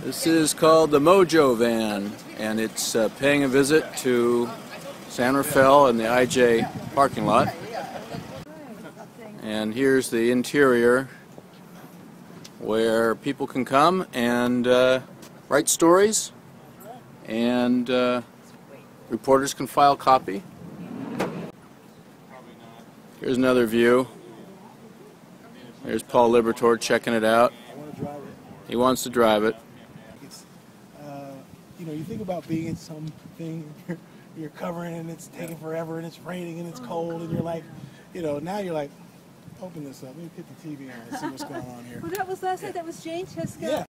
This is called the MoJo van, and it's paying a visit to San Rafael in the IJ parking lot. And here's the interior where people can come and write stories, and reporters can file copy. Here's another view. There's Paul Libertor checking it out. He wants to drive it. You know, you think about being in something you're covering and it's taking forever and it's raining and it's cold and you're like, you know, now you're like, open this up, let me put the TV on and see what's going on here. Well, that was last night. That was Jane Cheska. Yeah.